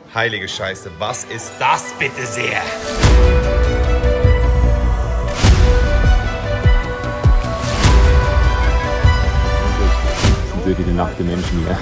Heilige Scheiße, was ist das bitte sehr? Das sind wirklich die nackten Menschen hier.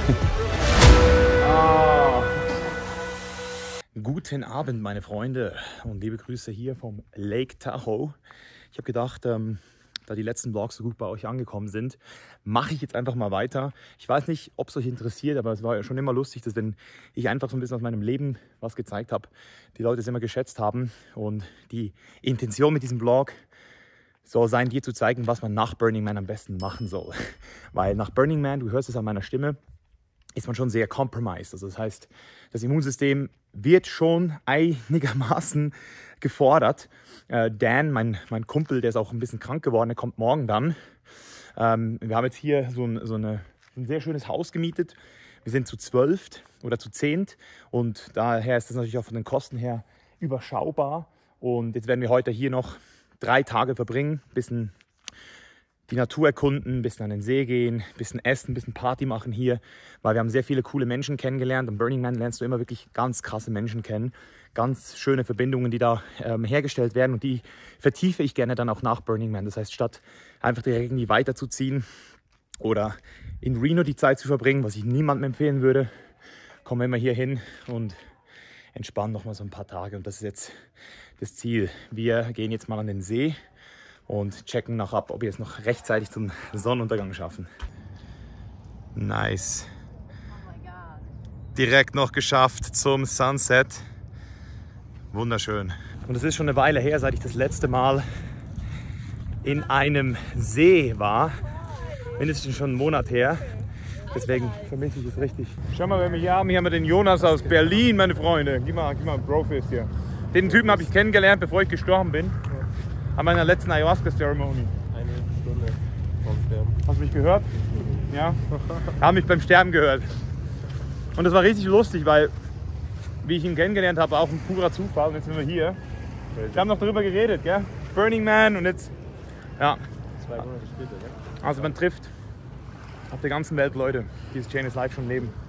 Guten Abend, meine Freunde, und liebe Grüße hier vom Lake Tahoe. Ich habe gedacht, da die letzten Vlogs so gut bei euch angekommen sind, mache ich jetzt einfach mal weiter. Ich weiß nicht, ob es euch interessiert, aber es war ja schon immer lustig, dass wenn ich einfach so ein bisschen aus meinem Leben was gezeigt habe, die Leute es immer geschätzt haben. Und die Intention mit diesem Vlog soll sein, dir zu zeigen, was man nach Burning Man am besten machen soll. Weil nach Burning Man, du hörst es an meiner Stimme, ist man schon sehr compromised. Also das heißt, das Immunsystem wird schon einigermaßen gefordert. Dan, mein Kumpel, der ist auch ein bisschen krank geworden, der kommt morgen dann. Wir haben jetzt hier ein sehr schönes Haus gemietet. Wir sind zu 12 oder zu 10 und daher ist das natürlich auch von den Kosten her überschaubar. Und jetzt werden wir heute hier noch 3 Tage verbringen, ein bisschen die Natur erkunden, ein bisschen an den See gehen, ein bisschen essen, ein bisschen Party machen hier, weil wir haben sehr viele coole Menschen kennengelernt. Am Burning Man lernst du immer wirklich ganz krasse Menschen kennen, ganz schöne Verbindungen, die da hergestellt werden, und die vertiefe ich gerne dann auch nach Burning Man. Das heißt, statt einfach direkt irgendwie weiterzuziehen oder in Reno die Zeit zu verbringen, was ich niemandem empfehlen würde, kommen wir immer hier hin und entspannen noch mal so ein paar Tage, und das ist jetzt das Ziel. Wir gehen jetzt mal an den See und checken noch ab, ob wir es noch rechtzeitig zum Sonnenuntergang schaffen. Nice. Direkt noch geschafft zum Sunset. Wunderschön. Und es ist schon eine Weile her, seit ich das letzte Mal in einem See war. Mindestens schon einen Monat her. Deswegen vermisse ich es richtig. Schau mal, wen wir hier haben. Hier haben wir den Jonas aus Berlin, meine Freunde. Gib mal ein Brofist hier. Den Typen habe ich kennengelernt, bevor ich gestorben bin. An meiner letzten Ayahuasca-Zeremonie. Eine Stunde vom Sterben. Hast du mich gehört? Ja. Haben mich beim Sterben gehört. Und das war richtig lustig, weil, wie ich ihn kennengelernt habe, auch ein purer Zufall. Und jetzt sind wir hier. Wir haben noch darüber geredet, gell? Burning Man, und jetzt, ja. 2 Monate später, gell? Also man trifft auf der ganzen Welt Leute, die das Chain is Life schon leben.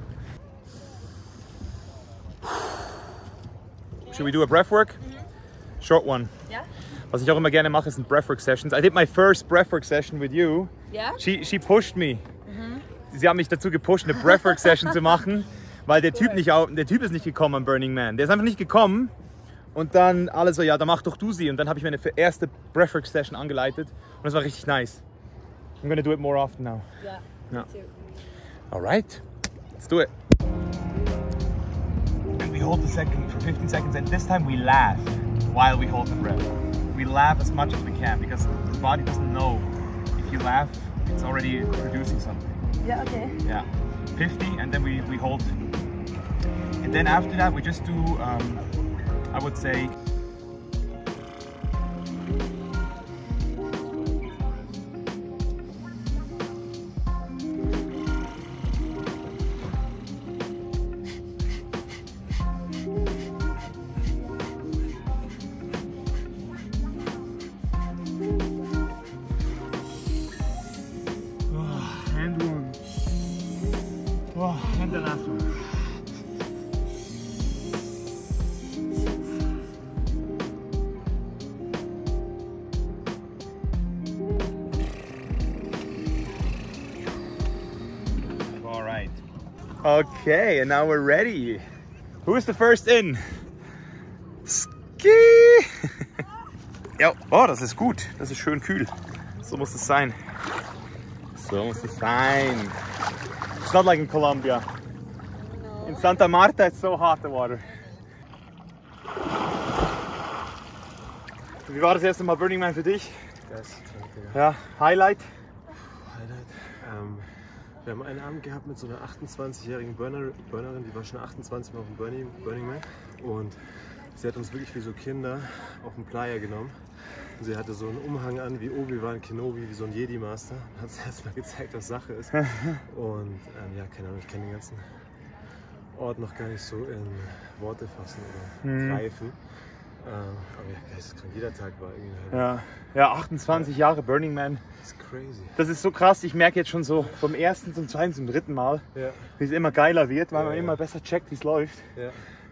Should we do a breathwork? Short one. Yeah. Was ich auch immer gerne mache, sind Breathwork Sessions. I did my first Breathwork Session with you. Yeah. She pushed me. Sie haben mich dazu gepusht, eine Breathwork Session zu machen, weil der Typ ist nicht gekommen am Burning Man. Der ist einfach nicht gekommen, und dann alle so, ja, dann mach doch du sie. Und dann habe ich meine erste Breathwork Session angeleitet, und das war richtig nice. I'm gonna do it more often now. Yeah. Ja. Me too. Alright, let's do it. And we hold the second for 15 seconds, and this time we laugh while we hold the breath. We laugh as much as we can, because the body doesn't know. If you laugh, it's already producing something. Yeah, okay. Yeah, 50, and then we hold. And then after that, we just do, I would say, and one. Oh, and the last one. All right. Okay, and now we're ready. Who is the first in? Ski! Ja, oh, das ist gut. Das ist schön kühl. So muss es sein. So muss es sein. It's not like in Colombia. In Santa Marta, it's so hot, the water. Wie war das erste Mal Burning Man für dich? Ja, Highlight? Wir haben einen Abend gehabt mit so einer 28-jährigen Burnerin, die war schon 28 Mal auf dem Burning Man, und sie hat uns wirklich wie so Kinder auf den Playa genommen. Und sie hatte so einen Umhang an wie Obi-Wan Kenobi, wie so ein Jedi-Master. Hat uns erstmal gezeigt, was Sache ist. Und ja, keine Ahnung, ich kann den ganzen Ort noch gar nicht so in Worte fassen oder greifen. Aber ja, geisteskrank, jeder Tag war irgendwie Ja, 28 Jahre Burning Man. Das ist crazy. Das ist so krass, ich merke jetzt schon so vom ersten zum zweiten zum dritten Mal, wie es immer geiler wird, weil man immer besser checkt, wie es läuft. Ja.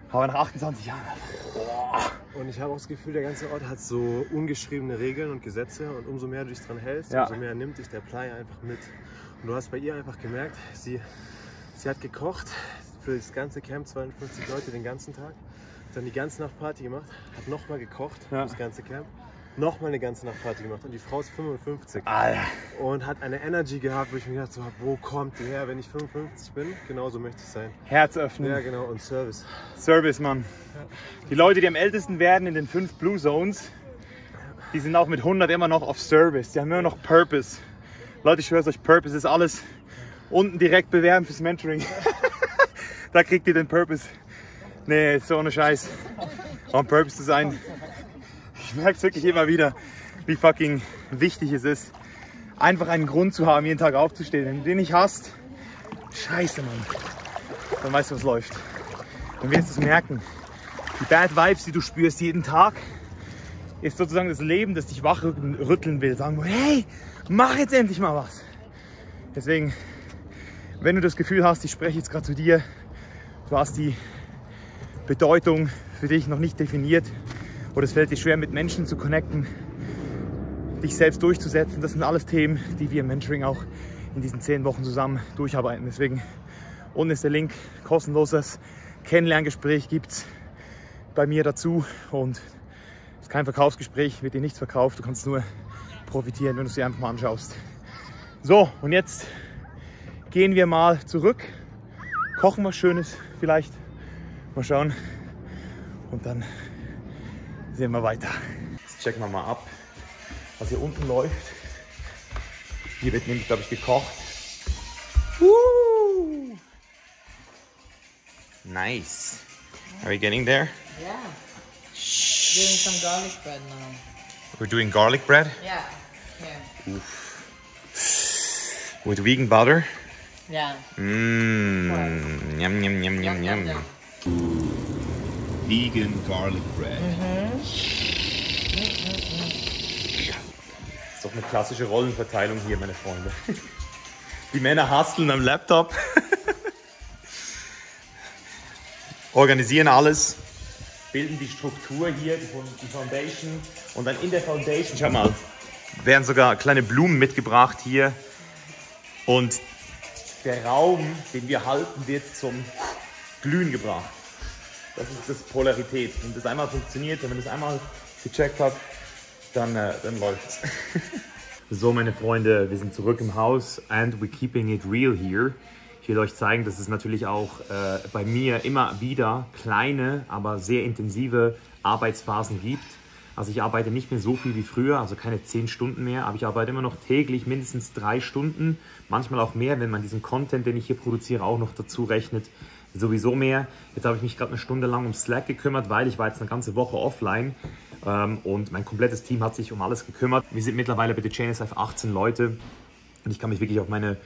Aber nach 28 Jahren. Boah. Und ich habe auch das Gefühl, der ganze Ort hat so ungeschriebene Regeln und Gesetze und umso mehr du dich dran hältst, umso mehr nimmt dich der Playa einfach mit. Und du hast bei ihr einfach gemerkt, sie hat gekocht für das ganze Camp, 52 Leute den ganzen Tag, hat dann die ganze Nacht Party gemacht, hat nochmal gekocht für das ganze Camp, nochmal eine ganze Nacht Party gemacht und die Frau ist 55 und hat eine Energy gehabt, wo ich mir gedacht habe, wo kommt die her, wenn ich 55 bin? Genauso möchte ich sein. Herz öffnen. Ja genau, und Service. Service, Mann. Die Leute, die am ältesten werden in den 5 Blue Zones, die sind auch mit 100 immer noch auf Service. Die haben immer noch Purpose. Leute, ich schwöre euch, Purpose ist alles. Unten direkt bewerben fürs Mentoring. Da kriegt ihr den Purpose. Nee, ist so ohne Scheiß. On Purpose zu sein. Ich merke es wirklich immer wieder, wie fucking wichtig es ist, einfach einen Grund zu haben, jeden Tag aufzustehen. Wenn du den nicht hast, scheiße, Mann. Dann weißt du, was läuft. Dann wirst du es merken. Die Bad Vibes, die du spürst jeden Tag, ist sozusagen das Leben, das dich wachrütteln will. Sagen, hey, mach jetzt endlich mal was. Deswegen, wenn du das Gefühl hast, ich spreche jetzt gerade zu dir, du hast die Bedeutung für dich noch nicht definiert oder es fällt dir schwer, mit Menschen zu connecten, dich selbst durchzusetzen, das sind alles Themen, die wir im Mentoring auch in diesen 10 Wochen zusammen durcharbeiten. Deswegen, unten ist der Link, kostenloses Kennenlerngespräch gibt es bei mir dazu und es ist kein Verkaufsgespräch, wird dir nichts verkauft, du kannst nur profitieren, wenn du es dir einfach mal anschaust. So, und jetzt gehen wir mal zurück, kochen was Schönes vielleicht, mal schauen und dann sehen wir weiter. Jetzt checken wir mal ab, was hier unten läuft. Hier wird nämlich, glaube ich, gekocht. Nice. Are we getting there? Yeah. Doing some garlic bread now. We're doing garlic bread Yeah. Yeah. with vegan butter. Yeah. Mmm. Yum, yum, yum, yum, yum. Vegan garlic bread. Das ist doch eine klassische Rollenverteilung hier, meine Freunde. Die Männer hustlen am Laptop, Organisieren alles. bilden die Struktur hier, die Foundation und dann in der Foundation, schau mal, Werden sogar kleine Blumen mitgebracht hier. Und der Raum, den wir halten, wird zum Glühen gebracht. Das ist das Polarität. Wenn das einmal funktioniert, wenn man das einmal gecheckt hat, dann läuft's. So, meine Freunde, wir sind zurück im Haus and we're keeping it real here. Ich will euch zeigen, dass es natürlich auch bei mir immer wieder kleine, aber sehr intensive Arbeitsphasen gibt. Also ich arbeite nicht mehr so viel wie früher, also keine 10 Stunden mehr, aber ich arbeite immer noch täglich mindestens 3 Stunden, manchmal auch mehr, wenn man diesen Content, den ich hier produziere, auch noch dazu rechnet, sowieso mehr. Jetzt habe ich mich gerade eine Stunde lang um Slack gekümmert, weil ich war jetzt eine ganze Woche offline und mein komplettes Team hat sich um alles gekümmert. Wir sind mittlerweile bei The Chainless Life 18 Leute und ich kann mich wirklich auf meine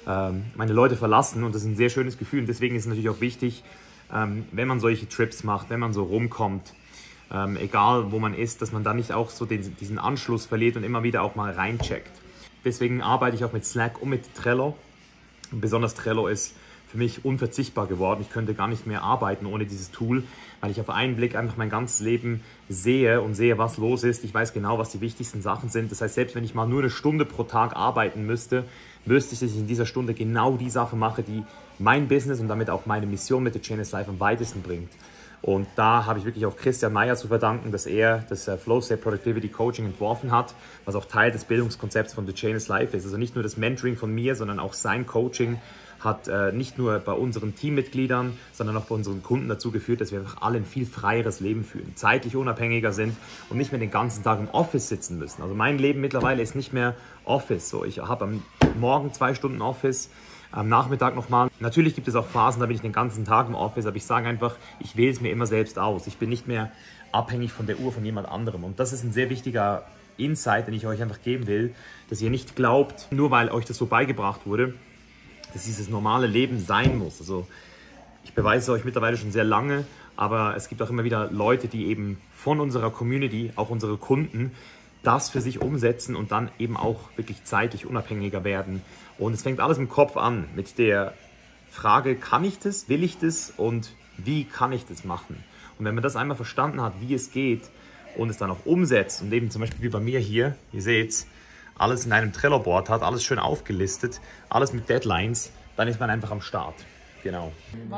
Leute verlassen und das ist ein sehr schönes Gefühl und deswegen ist es natürlich auch wichtig, wenn man solche Trips macht, wenn man so rumkommt, egal wo man ist, dass man da nicht auch so diesen Anschluss verliert und immer wieder auch mal reincheckt. Deswegen arbeite ich auch mit Slack und mit Trello. Und besonders Trello ist für mich unverzichtbar geworden. Ich könnte gar nicht mehr arbeiten ohne dieses Tool, weil ich auf einen Blick einfach mein ganzes Leben sehe und sehe, was los ist. Ich weiß genau, was die wichtigsten Sachen sind. Das heißt, selbst wenn ich mal nur eine Stunde pro Tag arbeiten müsste, wüsste ich, dass ich in dieser Stunde genau die Sache mache, die mein Business und damit auch meine Mission mit The Chainless Life am weitesten bringt. Und da habe ich wirklich auch Christian Meyer zu verdanken, dass er das Flow State Productivity Coaching entworfen hat, was auch Teil des Bildungskonzepts von The Chainless Life ist. Also nicht nur das Mentoring von mir, sondern auch sein Coaching hat nicht nur bei unseren Teammitgliedern, sondern auch bei unseren Kunden dazu geführt, dass wir einfach alle ein viel freieres Leben führen, zeitlich unabhängiger sind und nicht mehr den ganzen Tag im Office sitzen müssen. Also mein Leben mittlerweile ist nicht mehr Office. So, ich habe am Morgen 2 Stunden Office, am Nachmittag nochmal. Natürlich gibt es auch Phasen, da bin ich den ganzen Tag im Office, aber ich sage einfach, ich wähle es mir immer selbst aus. Ich bin nicht mehr abhängig von der Uhr von jemand anderem. Und das ist ein sehr wichtiger Insight, den ich euch einfach geben will, dass ihr nicht glaubt, nur weil euch das so beigebracht wurde, dass dieses normale Leben sein muss. Also ich beweise euch mittlerweile schon sehr lange, aber es gibt auch immer wieder Leute, die eben von unserer Community, auch unsere Kunden, das für sich umsetzen und dann eben auch wirklich zeitlich unabhängiger werden. Und es fängt alles im Kopf an mit der Frage, kann ich das, will ich das und wie kann ich das machen? Und wenn man das einmal verstanden hat, wie es geht und es dann auch umsetzt und eben zum Beispiel wie bei mir hier, ihr seht, alles in einem Trello-Board hat, alles schön aufgelistet, alles mit Deadlines, dann ist man einfach am Start. Genau.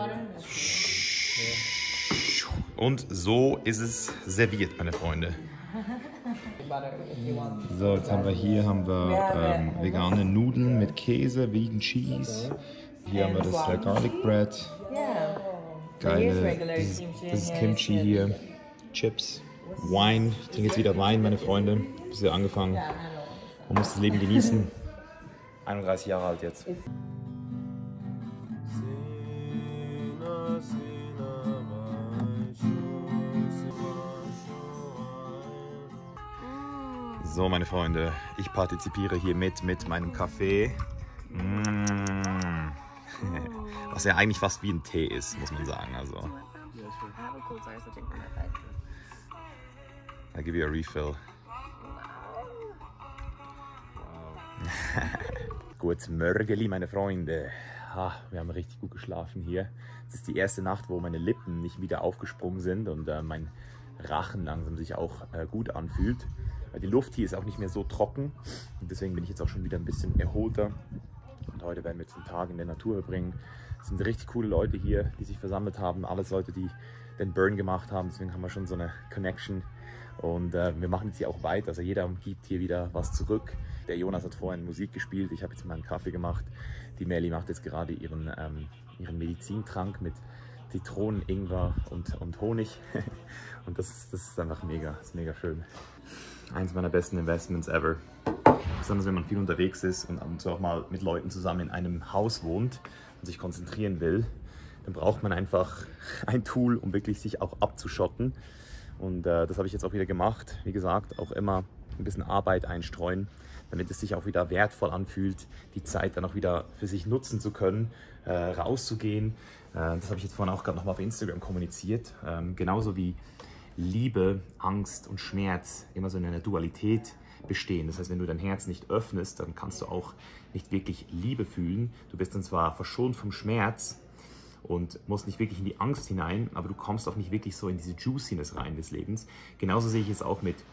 Und so ist es serviert, meine Freunde. So, jetzt haben wir hier vegane Nudeln mit Käse, Vegan Cheese. Hier haben wir das Garlic Bread. Geile, das ist Kimchi hier. Chips, Wein. Ich trinke jetzt wieder Wein, meine Freunde. Bisschen angefangen. Man muss das Leben genießen. 31 Jahre alt jetzt. So, meine Freunde, ich partizipiere hier mit meinem Kaffee. Was ja eigentlich fast wie ein Tee ist, muss man sagen. Also. I give you a refill. Gutes Mörgeli, meine Freunde. Wir haben richtig gut geschlafen hier. Es ist die erste Nacht, wo meine Lippen nicht wieder aufgesprungen sind und mein Rachen langsam sich auch gut anfühlt. Die Luft hier ist auch nicht mehr so trocken und deswegen bin ich jetzt auch schon wieder ein bisschen erholter. Und heute werden wir jetzt einen Tag in der Natur verbringen. Es sind richtig coole Leute hier, die sich versammelt haben. Alles Leute, die den Burn gemacht haben. Deswegen haben wir schon so eine Connection. Und wir machen jetzt hier auch weiter. Also jeder gibt hier wieder was zurück. Der Jonas hat vorhin Musik gespielt. Ich habe jetzt mal einen Kaffee gemacht. Die Melli macht jetzt gerade ihren Medizintrank mit Zitronen, Ingwer und Honig. Und das ist einfach mega. Das ist mega schön. Eins meiner besten Investments ever. Besonders wenn man viel unterwegs ist und ab und zu auch mal mit Leuten zusammen in einem Haus wohnt und sich konzentrieren will, dann braucht man einfach ein Tool, um wirklich sich auch abzuschotten. Und das habe ich jetzt auch wieder gemacht. Wie gesagt, auch immer ein bisschen Arbeit einstreuen, damit es sich auch wieder wertvoll anfühlt, die Zeit dann auch wieder für sich nutzen zu können, rauszugehen. Das habe ich jetzt vorhin auch gerade nochmal auf Instagram kommuniziert. Genauso wie Liebe, Angst und Schmerz immer so in einer Dualität bestehen. Das heißt, wenn du dein Herz nicht öffnest, dann kannst du auch nicht wirklich Liebe fühlen. Du bist dann zwar verschont vom Schmerz und musst nicht wirklich in die Angst hinein, aber du kommst auch nicht wirklich so in diese Juiciness rein des Lebens. Genauso sehe ich es auch mit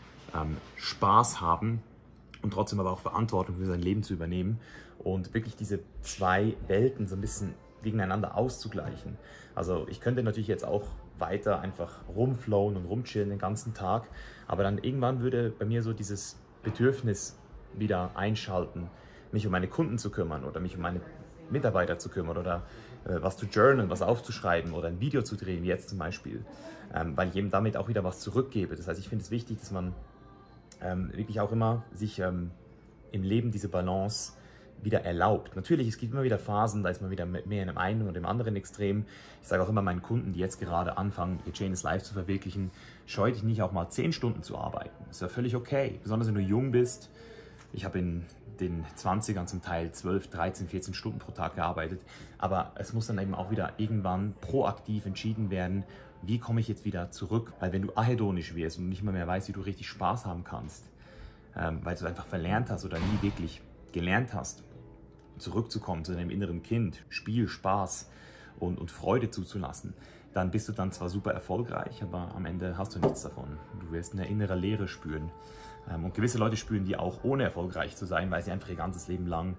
Spaß haben und trotzdem aber auch Verantwortung für sein Leben zu übernehmen und wirklich diese zwei Welten so ein bisschen gegeneinander auszugleichen. Also ich könnte natürlich jetzt auch weiter einfach rumflowen und rumchillen den ganzen Tag, aber dann irgendwann würde bei mir so dieses Bedürfnis wieder einschalten, mich um meine Kunden zu kümmern oder mich um meine Mitarbeiter zu kümmern oder was zu journalen, was aufzuschreiben oder ein Video zu drehen, wie jetzt zum Beispiel, weil ich eben damit auch wieder was zurückgebe. Das heißt, ich finde es wichtig, dass man wirklich auch immer sich im Leben diese Balance wieder erlaubt. Natürlich, es gibt immer wieder Phasen, da ist man wieder mehr in einem einen oder im anderen Extrem. Ich sage auch immer meinen Kunden, die jetzt gerade anfangen, ihr Chain is Life zu verwirklichen, scheu dich nicht auch mal 10 Stunden zu arbeiten. Das ist ja völlig okay, besonders wenn du jung bist. Ich habe in den 20ern zum Teil 12, 13, 14 Stunden pro Tag gearbeitet, aber es muss dann eben auch wieder irgendwann proaktiv entschieden werden, wie komme ich jetzt wieder zurück, weil wenn du ahedonisch wirst und nicht mehr weißt, wie du richtig Spaß haben kannst, weil du einfach verlernt hast oder nie wirklich gelernt hast, zurückzukommen zu deinem inneren Kind, Spiel, Spaß und Freude zuzulassen, dann bist du dann zwar super erfolgreich, aber am Ende hast du nichts davon. Du wirst eine innere Leere spüren. Und gewisse Leute spüren die auch, ohne erfolgreich zu sein, weil sie einfach ihr ganzes Leben lang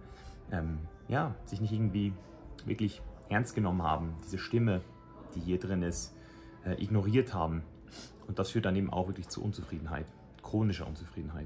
sich nicht irgendwie wirklich ernst genommen haben, diese Stimme, die hier drin ist, ignoriert haben. Und das führt dann eben auch wirklich zu Unzufriedenheit, chronischer Unzufriedenheit.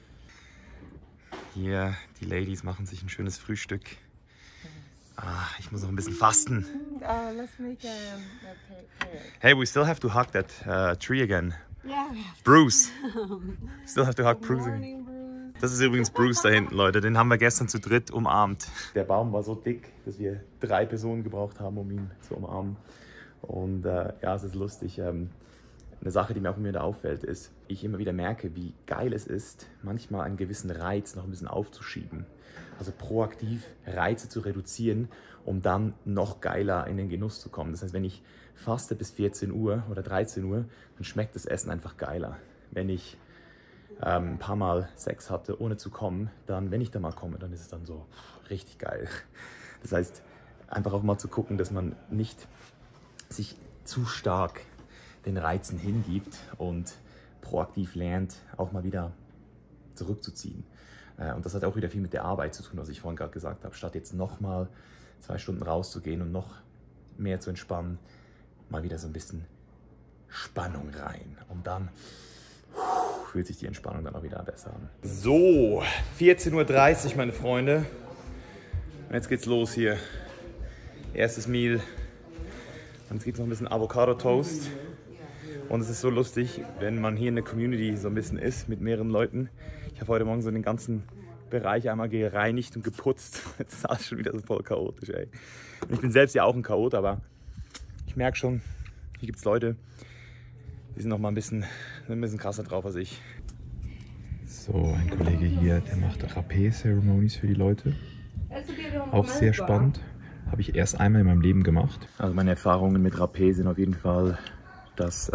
Hier, die Ladies machen sich ein schönes Frühstück. Ich muss noch ein bisschen fasten. Let's make a Hey, we still have to hug that tree again. Yeah. Bruce. Still have to hug Bruce again. Morning, Bruce. Das ist übrigens Bruce da hinten, Leute. Den haben wir gestern zu dritt umarmt. Der Baum war so dick, dass wir 3 Personen gebraucht haben, um ihn zu umarmen. Und ja, es ist lustig. Eine Sache, die mir auch immer wieder auffällt, ist, ich immer wieder merke, wie geil es ist, manchmal einen gewissen Reiz noch ein bisschen aufzuschieben. Also proaktiv Reize zu reduzieren, um dann noch geiler in den Genuss zu kommen. Das heißt, wenn ich faste bis 14 Uhr oder 13 Uhr, dann schmeckt das Essen einfach geiler. Wenn ich ein paar Mal Sex hatte, ohne zu kommen, dann, wenn ich da mal komme, dann ist es dann so richtig geil. Das heißt, einfach auch mal zu gucken, dass man nicht sich zu stark den Reizen hingibt und proaktiv lernt, auch mal wieder zurückzuziehen. Und das hat auch wieder viel mit der Arbeit zu tun, was ich vorhin gerade gesagt habe. Statt jetzt nochmal 2 Stunden rauszugehen und noch mehr zu entspannen, mal wieder so ein bisschen Spannung rein. Und dann fühlt sich die Entspannung dann auch wieder besser an. So, 14:30 Uhr, meine Freunde. Und jetzt geht's los hier. Erstes Meal. Und jetzt gibt es noch ein bisschen Avocado-Toast. Und es ist so lustig, wenn man hier in der Community so ein bisschen ist mit mehreren Leuten. Ich habe heute Morgen so den ganzen Bereich einmal gereinigt und geputzt. Jetzt ist alles schon wieder so voll chaotisch, ey. Und ich bin selbst ja auch ein Chaot, aber ich merke schon, hier gibt es Leute, die sind noch mal ein bisschen krasser drauf als ich. So, ein Kollege hier, der macht Rapé-Ceremonies für die Leute. Auch sehr spannend. Habe ich erst einmal in meinem Leben gemacht. Also meine Erfahrungen mit Rapé sind auf jeden Fall, dass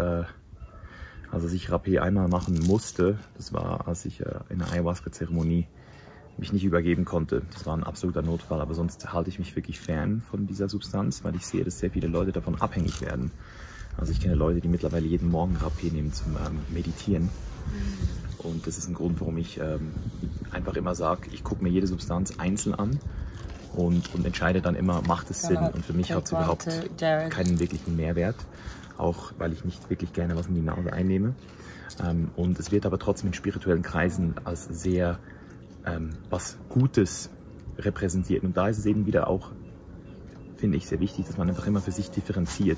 als ich Rapé einmal machen musste, das war, als ich in einer Ayahuasca-Zeremonie mich nicht übergeben konnte. Das war ein absoluter Notfall, aber sonst halte ich mich wirklich fern von dieser Substanz, weil ich sehe, dass sehr viele Leute davon abhängig werden. Also ich kenne Leute, die mittlerweile jeden Morgen Rapé nehmen zum Meditieren. Und das ist ein Grund, warum ich einfach immer sage, ich gucke mir jede Substanz einzeln an und entscheide dann immer, macht es Sinn? Und für mich hat es überhaupt keinen wirklichen Mehrwert, auch weil ich nicht wirklich gerne was in die Nase einnehme. Und es wird aber trotzdem in spirituellen Kreisen als sehr was Gutes repräsentiert. Und da ist es eben wieder auch, finde ich, sehr wichtig, dass man einfach immer für sich differenziert.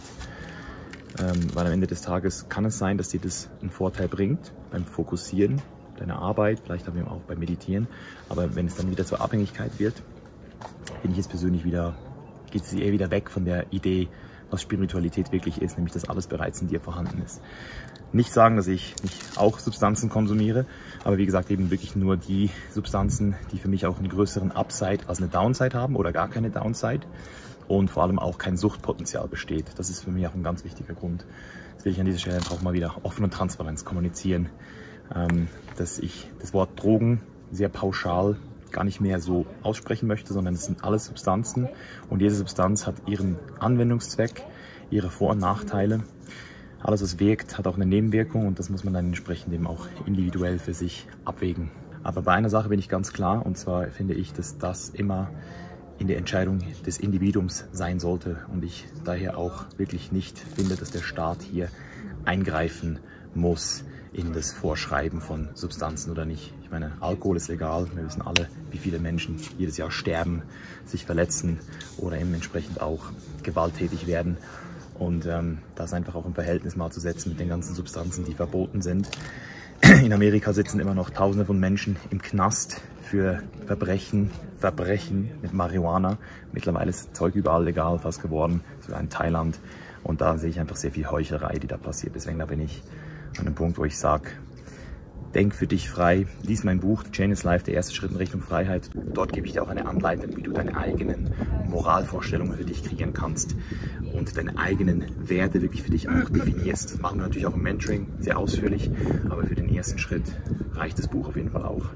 Weil am Ende des Tages kann es sein, dass dir das einen Vorteil bringt beim Fokussieren deiner Arbeit, vielleicht auch beim Meditieren. Aber wenn es dann wieder zur Abhängigkeit wird, finde ich es persönlich wieder, geht es eher wieder weg von der Idee, was Spiritualität wirklich ist, nämlich dass alles bereits in dir vorhanden ist. Nicht sagen, dass ich nicht auch Substanzen konsumiere, aber wie gesagt eben wirklich nur die Substanzen, die für mich auch einen größeren Upside als eine Downside haben oder gar keine Downside. Und vor allem auch kein Suchtpotenzial besteht. Das ist für mich auch ein ganz wichtiger Grund. Das will ich an dieser Stelle auch mal wieder offen und transparent kommunizieren, dass ich das Wort Drogen sehr pauschal gar nicht mehr so aussprechen möchte, sondern es sind alles Substanzen und jede Substanz hat ihren Anwendungszweck, ihre Vor- und Nachteile. Alles, was wirkt, hat auch eine Nebenwirkung und das muss man dann entsprechend eben auch individuell für sich abwägen. Aber bei einer Sache bin ich ganz klar, und zwar finde ich, dass das immer in der Entscheidung des Individuums sein sollte und ich daher auch wirklich nicht finde, dass der Staat hier eingreifen muss in das Vorschreiben von Substanzen oder nicht. Ich meine, Alkohol ist legal, wir wissen alle, wie viele Menschen jedes Jahr sterben, sich verletzen oder eben entsprechend auch gewalttätig werden. Und das einfach auch im Verhältnis mal zu setzen mit den ganzen Substanzen, die verboten sind. In Amerika sitzen immer noch Tausende von Menschen im Knast für Verbrechen mit Marihuana. Mittlerweile ist das Zeug überall legal fast geworden, sogar in Thailand. Und da sehe ich einfach sehr viel Heuchelei, die da passiert. Deswegen da bin ich an einem Punkt, wo ich sage, denk für dich frei. Lies mein Buch, The Chain is Life, der erste Schritt in Richtung Freiheit. Dort gebe ich dir auch eine Anleitung, wie du deine eigenen Moralvorstellungen für dich kreieren kannst und deine eigenen Werte wirklich für dich auch definierst. Das machen wir natürlich auch im Mentoring, sehr ausführlich, aber für den ersten Schritt reicht das Buch auf jeden Fall auch.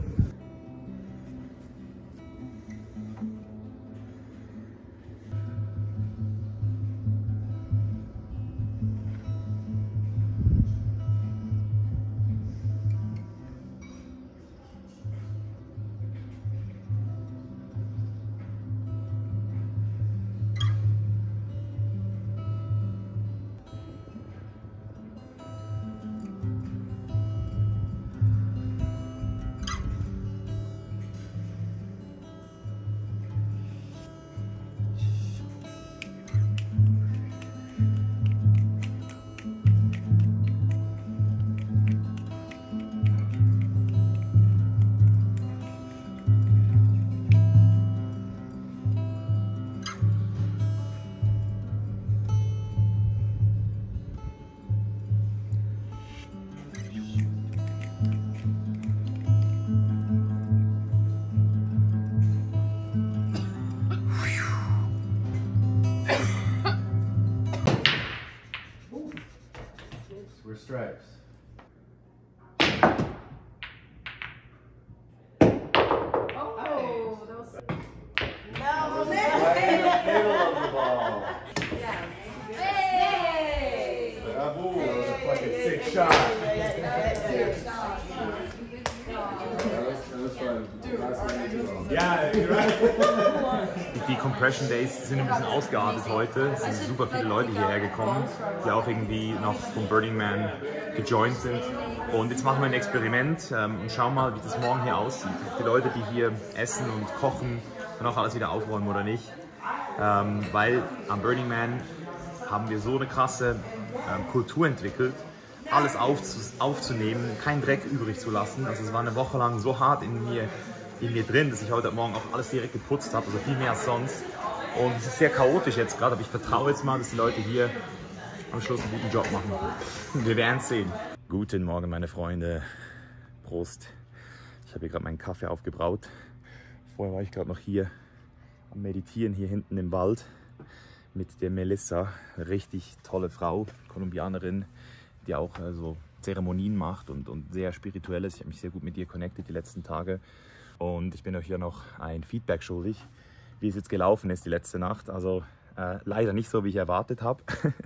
Stripes. Oh, that was. Right in the middle of the ball. Yeah. Hey! Die Compression Days sind ein bisschen ausgeartet heute. Es sind super viele Leute hierher gekommen, die auch irgendwie noch vom Burning Man gejoint sind. Und jetzt machen wir ein Experiment und schauen mal, wie das morgen hier aussieht. Die Leute, die hier essen und kochen und auch alles wieder aufräumen oder nicht. Weil am Burning Man haben wir so eine krasse Kultur entwickelt, alles aufzunehmen, keinen Dreck übrig zu lassen. Also es war eine Woche lang so hart in mir drin, dass ich heute Morgen auch alles direkt geputzt habe, also viel mehr als sonst. Und es ist sehr chaotisch jetzt gerade, aber ich vertraue jetzt mal, dass die Leute hier am Schluss einen guten Job machen. Wir werden es sehen. Guten Morgen, meine Freunde. Prost. Ich habe hier gerade meinen Kaffee aufgebraut. Vorher war ich gerade noch hier am Meditieren, hier hinten im Wald mit der Melissa. Richtig tolle Frau, Kolumbianerin, die auch so Zeremonien macht und sehr spirituell ist. Ich habe mich sehr gut mit ihr connected die letzten Tage. Und ich bin euch hier noch ein Feedback schuldig, wie es jetzt gelaufen ist die letzte Nacht. Also leider nicht so, wie ich erwartet habe,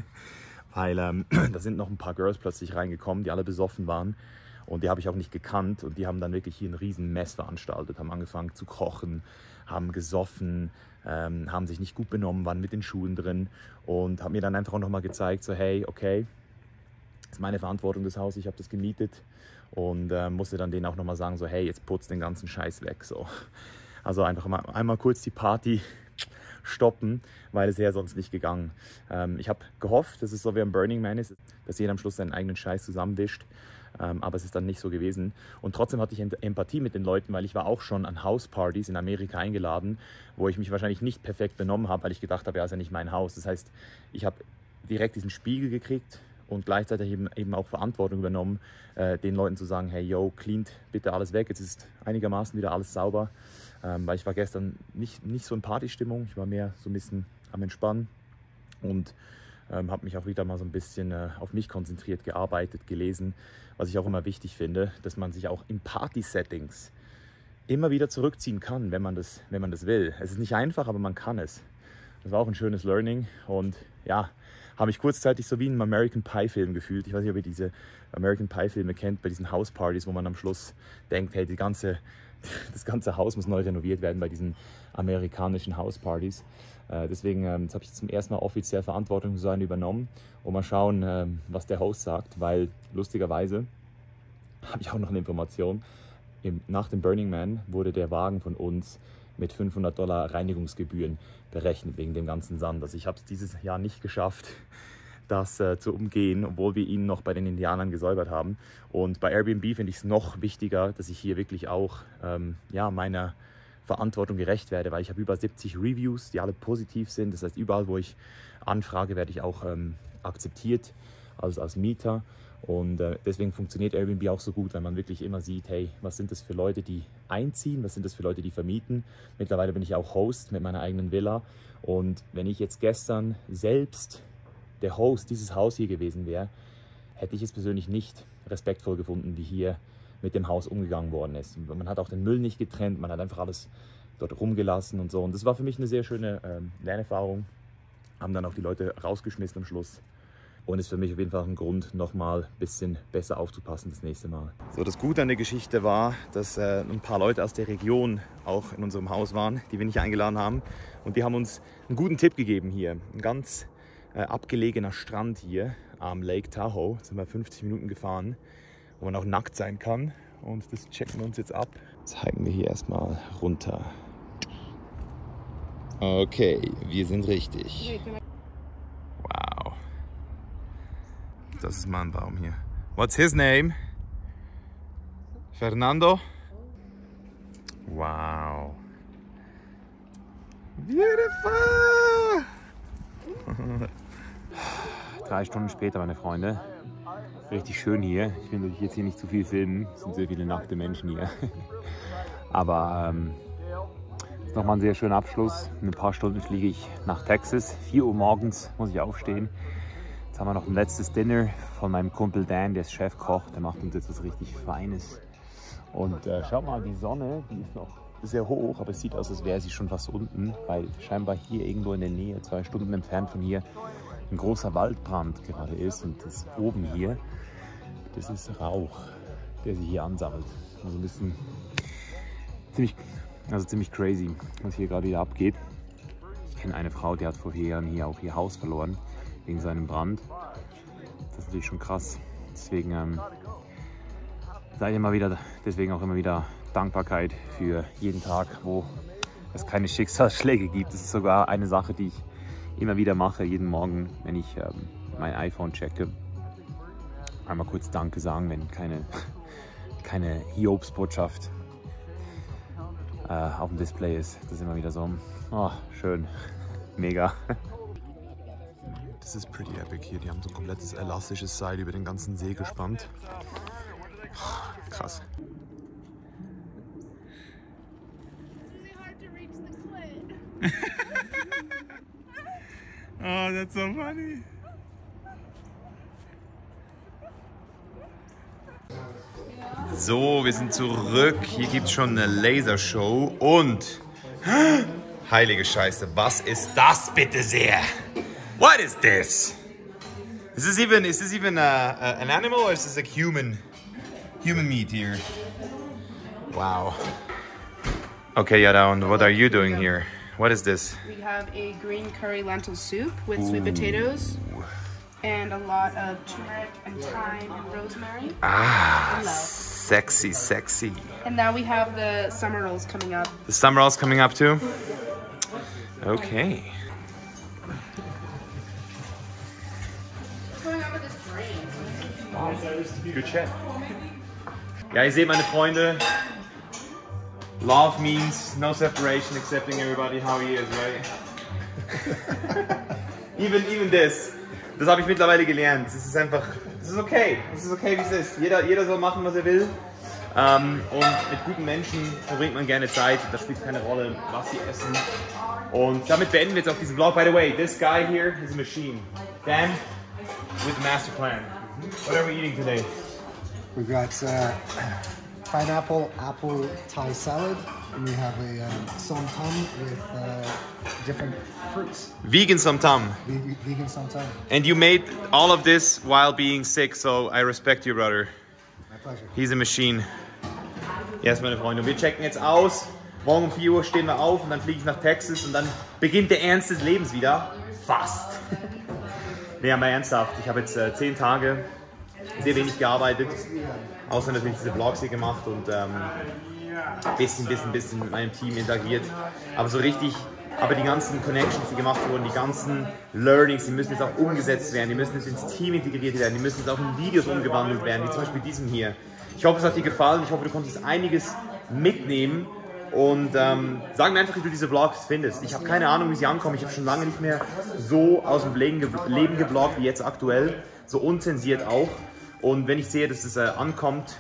weil da sind noch ein paar Girls plötzlich reingekommen, die alle besoffen waren. Und die habe ich auch nicht gekannt. Und die haben dann wirklich hier einen riesen Mess veranstaltet, haben angefangen zu kochen, haben gesoffen, haben sich nicht gut benommen, waren mit den Schuhen drin und haben mir dann einfach auch nochmal gezeigt, so hey, okay, das ist meine Verantwortung, das Haus, ich habe das gemietet. Und musste dann denen auch nochmal sagen, so hey, jetzt putzt den ganzen Scheiß weg. So. Also einfach mal, einmal kurz die Party stoppen, weil es wäre sonst nicht gegangen. Ich habe gehofft, dass es so wie am Burning Man ist, dass jeder am Schluss seinen eigenen Scheiß zusammenwischt. Aber es ist dann nicht so gewesen. Und trotzdem hatte ich Empathie mit den Leuten, weil ich war auch schon an Hauspartys in Amerika eingeladen, wo ich mich wahrscheinlich nicht perfekt benommen habe, weil ich gedacht habe, ja, ist ja nicht mein Haus. Das heißt, ich habe direkt diesen Spiegel gekriegt und gleichzeitig eben auch Verantwortung übernommen, den Leuten zu sagen, hey, yo, cleant bitte alles weg, jetzt ist einigermaßen wieder alles sauber, weil ich war gestern nicht so in Partystimmung, ich war mehr so ein bisschen am Entspannen und habe mich auch wieder mal so ein bisschen auf mich konzentriert, gearbeitet, gelesen, was ich auch immer wichtig finde, dass man sich auch in Party-Settings immer wieder zurückziehen kann, wenn man das will. Es ist nicht einfach, aber man kann es. Das war auch ein schönes Learning und ja, habe mich kurzzeitig so wie in einem American Pie-Film gefühlt. Ich weiß nicht, ob ihr diese American Pie-Filme kennt, bei diesen Hauspartys, wo man am Schluss denkt, hey, das ganze Haus muss neu renoviert werden bei diesen amerikanischen Hauspartys. Deswegen jetzt habe ich zum ersten Mal offiziell Verantwortung für sein übernommen und mal schauen, was der Host sagt, weil lustigerweise habe ich auch noch eine Information. Nach dem Burning Man wurde der Wagen von uns mit $500 Reinigungsgebühren berechnet wegen dem ganzen Sand. Also ich habe es dieses Jahr nicht geschafft, das zu umgehen, obwohl wir ihn noch bei den Indianern gesäubert haben. Und bei Airbnb finde ich es noch wichtiger, dass ich hier wirklich auch meiner Verantwortung gerecht werde, weil ich habe über 70 Reviews, die alle positiv sind. Das heißt, überall, wo ich anfrage, werde ich auch akzeptiert als Mieter. Und deswegen funktioniert Airbnb auch so gut, weil man wirklich immer sieht, hey, was sind das für Leute, die einziehen, was sind das für Leute, die vermieten. Mittlerweile bin ich auch Host mit meiner eigenen Villa. Und wenn ich jetzt gestern selbst der Host dieses Haus hier gewesen wäre, hätte ich es persönlich nicht respektvoll gefunden, wie hier mit dem Haus umgegangen worden ist. Man hat auch den Müll nicht getrennt, man hat einfach alles dort rumgelassen und so. Und das war für mich eine sehr schöne Lernerfahrung. Haben dann auch die Leute rausgeschmissen am Schluss. Und ist für mich auf jeden Fall ein Grund, nochmal ein bisschen besser aufzupassen das nächste Mal. So, das Gute an der Geschichte war, dass ein paar Leute aus der Region auch in unserem Haus waren, die wir nicht eingeladen haben. Und die haben uns einen guten Tipp gegeben hier. Ein ganz abgelegener Strand hier am Lake Tahoe. Da sind wir 50 Minuten gefahren, wo man auch nackt sein kann. Und das checken wir uns jetzt ab. Zeigen wir hier erstmal runter. Okay, wir sind richtig. Wow. Das ist mal ein Baum hier. What's his name? Fernando? Wow. Beautiful! 3 Stunden später, meine Freunde. Richtig schön hier. Ich will jetzt hier nicht zu viel filmen. Es sind sehr viele nackte Menschen hier. Aber ist nochmal ein sehr schöner Abschluss. In ein paar Stunden fliege ich nach Texas. 4 Uhr morgens muss ich aufstehen. Jetzt haben wir noch ein letztes Dinner von meinem Kumpel Dan, der ist Chefkoch. Der macht uns jetzt was richtig Feines. Und schaut mal, die Sonne, die ist noch sehr hoch, aber es sieht aus, als wäre sie schon fast unten, weil scheinbar hier irgendwo in der Nähe, 2 Stunden entfernt von hier, ein großer Waldbrand gerade ist und das oben hier, das ist Rauch, der sich hier ansammelt. Also ein bisschen ziemlich crazy, was hier gerade wieder abgeht. Ich kenne eine Frau, die hat vor 4 Jahren hier auch ihr Haus verloren wegen seinem Brand. Das ist natürlich schon krass. Deswegen deswegen auch immer wieder Dankbarkeit für jeden Tag, wo es keine Schicksalsschläge gibt. Das ist sogar eine Sache, die ich immer wieder mache, jeden Morgen, wenn ich mein iPhone checke. Einmal kurz Danke sagen, wenn keine Hiobsbotschaft auf dem Display ist. Das ist immer wieder so, oh, schön, mega. Das ist pretty epic hier. Die haben so ein komplettes elastisches Seil über den ganzen See gespannt. Krass. Oh, that's so funny. So, wir sind zurück. Hier gibt es schon eine Lasershow und heilige Scheiße, was ist das bitte sehr? What is this? Is this even an animal or is this like human meat here? Wow. Okay, Yada, and what are you doing here? What is this? We have a green curry lentil soup with sweet potatoes and a lot of turmeric and thyme and rosemary. Ah, sexy, sexy. And now we have the summer rolls coming up. The summer rolls coming up too? Okay. What's going on with this drink? Wow, good chat. Ja, ihr seht, meine Freunde, love means no separation, accepting everybody how he is, right? even this. Das habe ich mittlerweile gelernt. Es ist einfach, es ist okay, wie es ist. Jeder soll machen, was er will. Und mit guten Menschen verbringt man gerne Zeit. Da spielt es keine Rolle, was sie essen. Und damit beenden wir jetzt auch diesen Vlog. By the way, this guy here is a machine. Dan, with the master plan. What are we eating today? We've got pineapple, apple Thai salad, and we have a som tam with different fruits. Vegan som tam. Vegan som tam. And you made all of this while being sick, so I respect you, brother. My pleasure. He's a machine. Yes, meine Freunde. Und wir checken jetzt aus. Morgen um 4 Uhr stehen wir auf und dann fliege ich nach Texas und dann beginnt der Ernst des Lebens wieder. Fast. Nee, aber ernsthaft. Ich habe jetzt 10 Tage sehr wenig gearbeitet. Außer natürlich diese Vlogs hier gemacht und bisschen mit meinem Team interagiert. Aber so richtig, die ganzen Connections, die gemacht wurden, die ganzen Learnings, die müssen jetzt auch umgesetzt werden, die müssen jetzt ins Team integriert werden, die müssen jetzt auch in Videos umgewandelt werden, wie zum Beispiel diesem hier. Ich hoffe, es hat dir gefallen, ich hoffe, du konntest einiges mitnehmen und sag mir einfach, wie du diese Vlogs findest. Ich habe keine Ahnung, wie sie ankommen, ich habe schon lange nicht mehr so aus dem Leben gevloggt wie jetzt aktuell, so unzensiert auch. Und wenn ich sehe, dass es ankommt,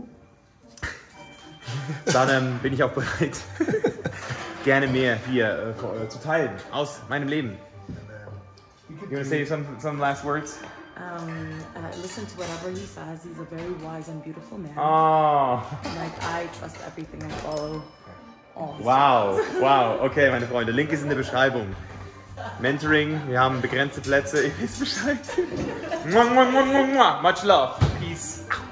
dann bin ich auch bereit, gerne mehr hier zu teilen aus meinem Leben. You want to say some last words? Listen to whatever he says. He's a very wise and beautiful man. Oh. Like, I trust everything I follow. Wow. Okay, meine Freunde, Link ist in der Beschreibung. Mentoring, wir haben begrenzte Plätze, ihr wisst Bescheid. Much love, peace.